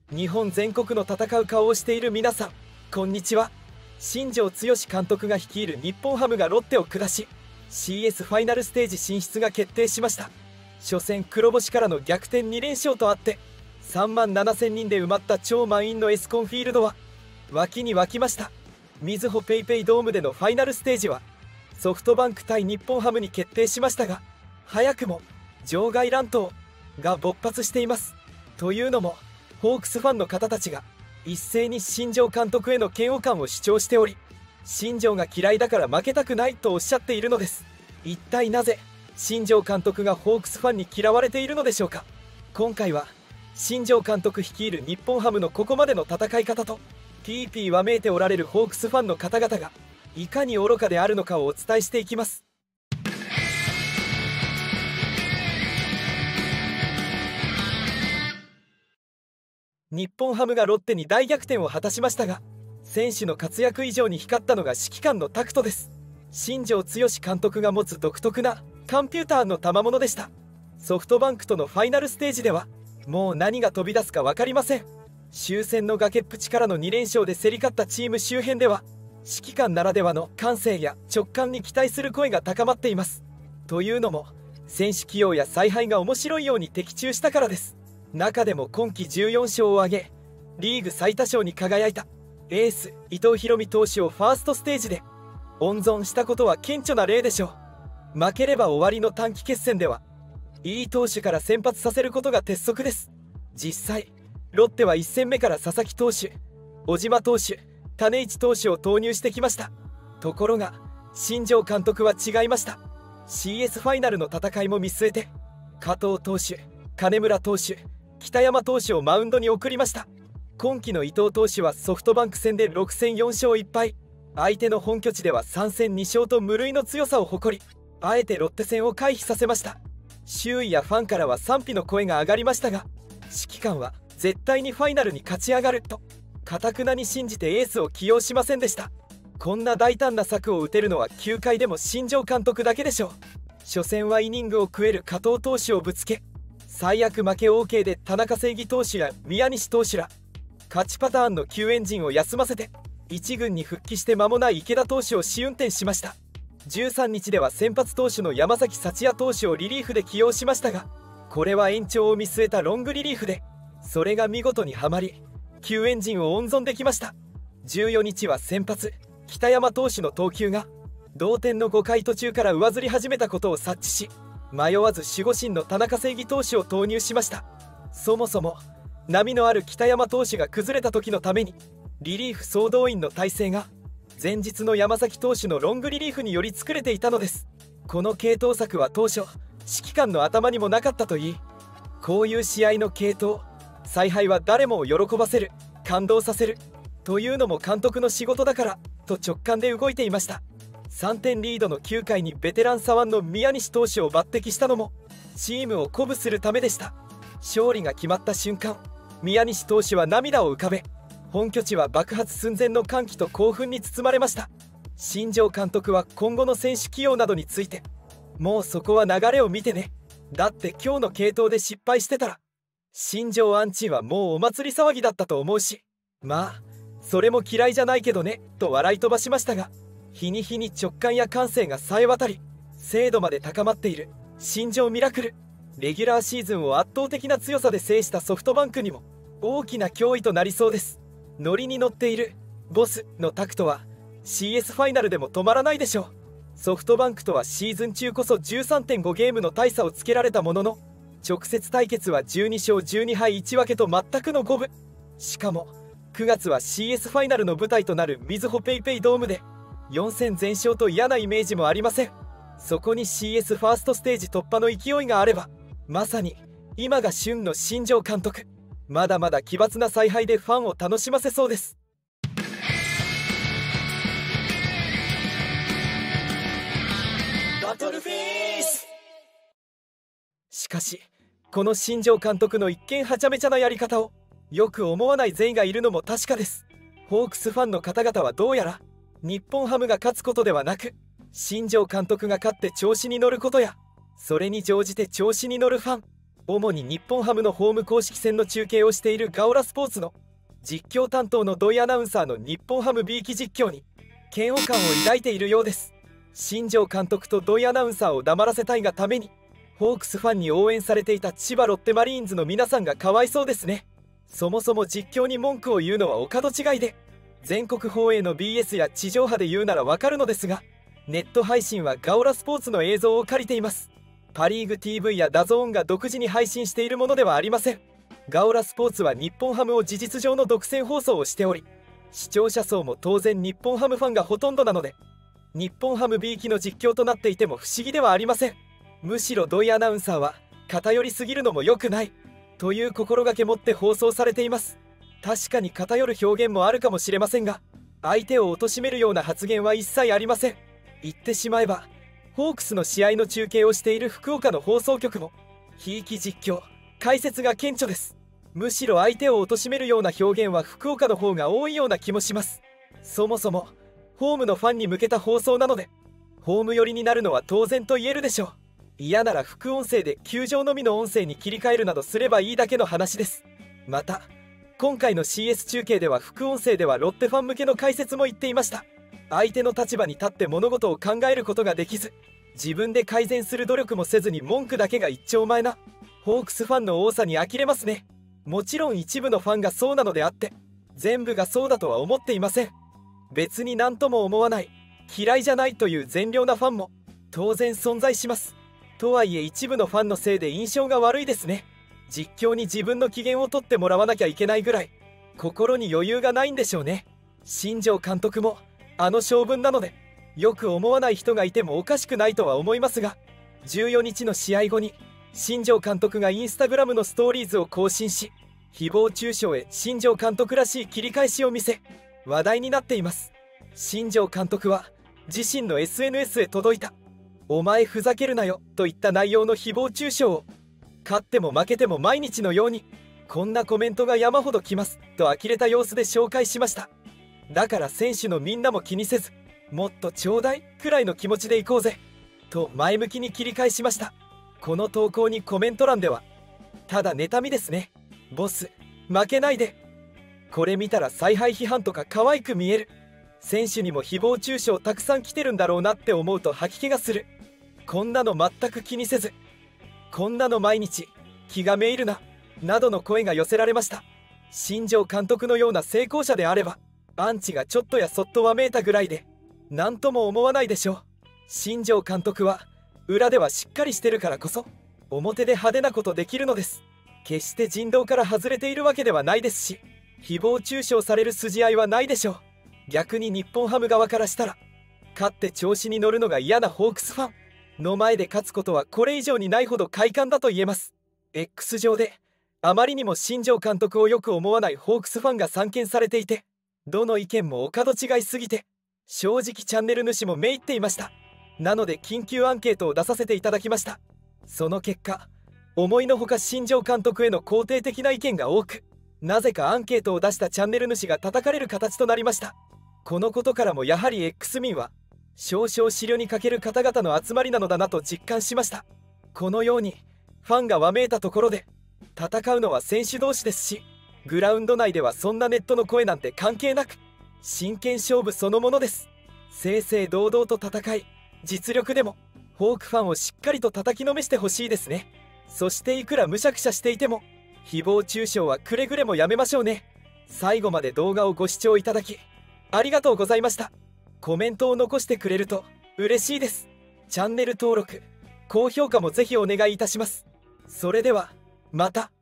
日本全国の戦う顔をしている皆さん、こんにちは。新庄剛志監督が率いる日本ハムがロッテを下し CS ファイナルステージ進出が決定しました。初戦黒星からの逆転2連勝とあって3万7000人で埋まった超満員のエスコンフィールドは沸きに沸きました。みずほ PayPay ドームでのファイナルステージはソフトバンク対日本ハムに決定しましたが、早くも場外乱闘が勃発しています。というのもホークスファンの方たちが一斉に新庄監督への嫌悪感を主張しており、新庄が嫌いだから負けたくないとおっしゃっているのです。一体なぜ新庄監督がホークスファンに嫌われているのでしょうか。今回は新庄監督率いる日本ハムのここまでの戦い方とピーピーわめいておられるホークスファンの方々がいかに愚かであるのかをお伝えしていきます。日本ハムがロッテに大逆転を果たしましたが、選手の活躍以上に光ったのが指揮官のタクトです。新庄剛志監督が持つ独特なコンピューターの賜物でした。ソフトバンクとのファイナルステージではもう何が飛び出すか分かりません。終戦の崖っぷちからの2連勝で競り勝ったチーム周辺では指揮官ならではの感性や直感に期待する声が高まっています。というのも選手起用や采配が面白いように的中したからです。中でも今季14勝を挙げリーグ最多勝に輝いたエース伊藤大海投手をファーストステージで温存したことは顕著な例でしょう。負ければ終わりの短期決戦ではいい投手から先発させることが鉄則です。実際ロッテは1戦目から佐々木投手、小島投手、種市投手を投入してきました。ところが新庄監督は違いました。 CS ファイナルの戦いも見据えて加藤投手、金村投手、北山投手をマウンドに送りました。今季の伊藤投手はソフトバンク戦で6戦4勝1敗、相手の本拠地では3戦2勝と無類の強さを誇り、あえてロッテ戦を回避させました。周囲やファンからは賛否の声が上がりましたが、指揮官は絶対にファイナルに勝ち上がると堅くなに信じてエースを起用しませんでした。こんな大胆な策を打てるのは球界でも新庄監督だけでしょう。初戦はイニングを食える加藤投手をぶつけ、最悪負け OK で田中正義投手や宮西投手ら勝ちパターンの救援陣を休ませて1軍に復帰して間もない池田投手を試運転しました。13日では先発投手の山崎幸也投手をリリーフで起用しましたが、これは延長を見据えたロングリリーフでそれが見事にはまり救援陣を温存できました。14日は先発北山投手の投球が同点の5回途中から上ずり始めたことを察知し、迷わず守護神の田中正義投手を投入しました。そもそも波のある北山投手が崩れた時のためにリリーフ総動員の体制が前日の山崎投手のロングリリーフにより作れていたのです。この継投策は当初指揮官の頭にもなかったといい、こういう試合の継投采配は誰もを喜ばせる、感動させるというのも監督の仕事だからと直感で動いていました。3点リードの9回にベテラン左腕の宮西投手を抜擢したのもチームを鼓舞するためでした。勝利が決まった瞬間、宮西投手は涙を浮かべ、本拠地は爆発寸前の歓喜と興奮に包まれました。新庄監督は今後の選手起用などについて、もうそこは流れを見てね、だって今日の継投で失敗してたら新庄アンチはもうお祭り騒ぎだったと思うし、まあそれも嫌いじゃないけどねと笑い飛ばしましたが、日に日に直感や感性が冴え渡り精度まで高まっている新庄ミラクル、レギュラーシーズンを圧倒的な強さで制したソフトバンクにも大きな脅威となりそうです。ノリに乗っているボスのタクトは CS ファイナルでも止まらないでしょう。ソフトバンクとはシーズン中こそ 13.5 ゲームの大差をつけられたものの、直接対決は12勝12敗1分けと全くの五分。しかも9月は CS ファイナルの舞台となるみずほ PayPay ドームで4戦全勝と嫌なイメージもありません。そこに CS ファーストステージ突破の勢いがあれば、まさに今が旬の新庄監督、まだまだ奇抜な采配でファンを楽しませそうです。バトルフィース。しかしこの新庄監督の一見はちゃめちゃなやり方をよく思わない全員がいるのも確かです。ホークスファンの方々はどうやら日本ハムが勝つことではなく、新庄監督が勝って調子に乗ることや、それに乗じて調子に乗るファン、 主に日本ハムのホーム公式戦の中継をしているガオラスポーツの実況担当の土井アナウンサーの日本ハム B 期実況に嫌悪感を抱いているようです。新庄監督と土井アナウンサーを黙らせたいがためにホークスファンに応援されていた千葉ロッテマリーンズの皆さんがかわいそうですね。そもそも実況に文句を言うのはお門違いで、全国放映の BS や地上波で言うならわかるのですが、ネット配信はガオラスポーツの映像を借りています。パリーグ TV やダゾーンが独自に配信しているものではありません。ガオラスポーツは日本ハムを事実上の独占放送をしており、視聴者層も当然日本ハムファンがほとんどなので、日本ハム B 期の実況となっていても不思議ではありません。むしろ土井アナウンサーは偏りすぎるのも良くないという心がけ持って放送されています。確かに偏る表現もあるかもしれませんが、相手を貶めるような発言は一切ありません。言ってしまえばホークスの試合の中継をしている福岡の放送局もひいき実況解説が顕著です。むしろ相手を貶めるような表現は福岡の方が多いような気もします。そもそもホームのファンに向けた放送なので、ホーム寄りになるのは当然と言えるでしょう。嫌なら副音声で球場のみの音声に切り替えるなどすればいいだけの話です。また今回の CS 中継では副音声ではロッテファン向けの解説も言っていました。相手の立場に立って物事を考えることができず、自分で改善する努力もせずに文句だけが一丁前なホークスファンの多さに呆れますね。もちろん一部のファンがそうなのであって、全部がそうだとは思っていません。別に何とも思わない、嫌いじゃないという善良なファンも当然存在します。とはいえ一部のファンのせいで印象が悪いですね。実況に自分の機嫌を取ってもらわなきゃいけないぐらい心に余裕がないんでしょうね。新庄監督もあの性分なので、よく思わない人がいてもおかしくないとは思いますが、14日の試合後に新庄監督がインスタグラムのストーリーズを更新し、誹謗中傷へ新庄監督らしい切り返しを見せ話題になっています。新庄監督は自身の SNS へ届いたお前ふざけるなよといった内容の誹謗中傷を勝っても負けても毎日のようにこんなコメントが山ほど来ますと呆れた様子で紹介しました。だから選手のみんなも気にせず、もっとちょうだいくらいの気持ちでいこうぜと前向きに切り返しました。この投稿にコメント欄では、ただ妬みですね、ボス負けないで、これ見たら采配批判とか可愛く見える、選手にも誹謗中傷たくさん来てるんだろうなって思うと吐き気がする、こんなの全く気にせず、こんなの毎日気がめいるななどの声が寄せられました。新庄監督のような成功者であればアンチがちょっとやそっとわめいたぐらいで何とも思わないでしょう。新庄監督は裏ではしっかりしてるからこそ表で派手なことできるのです。決して人道から外れているわけではないですし、誹謗中傷される筋合いはないでしょう。逆に日本ハム側からしたら、勝って調子に乗るのが嫌なホークスファンの前で勝つことはこれ以上にないほど快感だと言えます。 X 上であまりにも新庄監督をよく思わないホークスファンが散見されていて、どの意見もお門違いすぎて正直チャンネル主もめいっていました。なので緊急アンケートを出させていただきました。その結果、思いのほか新庄監督への肯定的な意見が多く、なぜかアンケートを出したチャンネル主が叩かれる形となりました。このことからもやはり X 民は少々思慮に欠ける方々の集まりなのだなと実感しました。このようにファンがわめいたところで戦うのは選手同士ですし、グラウンド内ではそんなネットの声なんて関係なく真剣勝負そのものです。正々堂々と戦い、実力でもホークファンをしっかりと叩きのめしてほしいですね。そしていくらむしゃくしゃしていても誹謗中傷はくれぐれもやめましょうね。最後まで動画をご視聴いただきありがとうございました。コメントを残してくれると嬉しいです。チャンネル登録、高評価もぜひお願いいたします。それではまた。